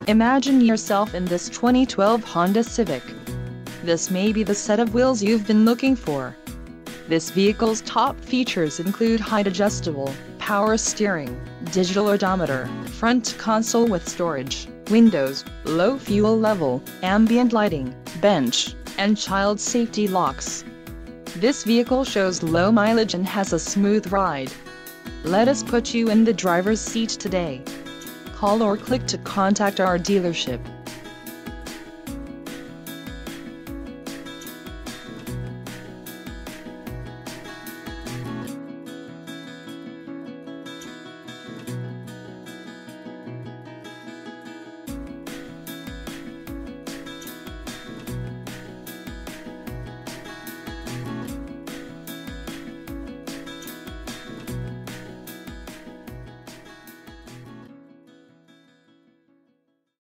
Imagine yourself in this 2012 Honda Civic. This may be the set of wheels you've been looking for. This vehicle's top features include height adjustable, power steering, digital odometer, front console with storage, windows, low fuel level, ambient lighting, bench, and child safety locks. This vehicle shows low mileage and has a smooth ride. Let us put you in the driver's seat today. Call or click to contact our dealership.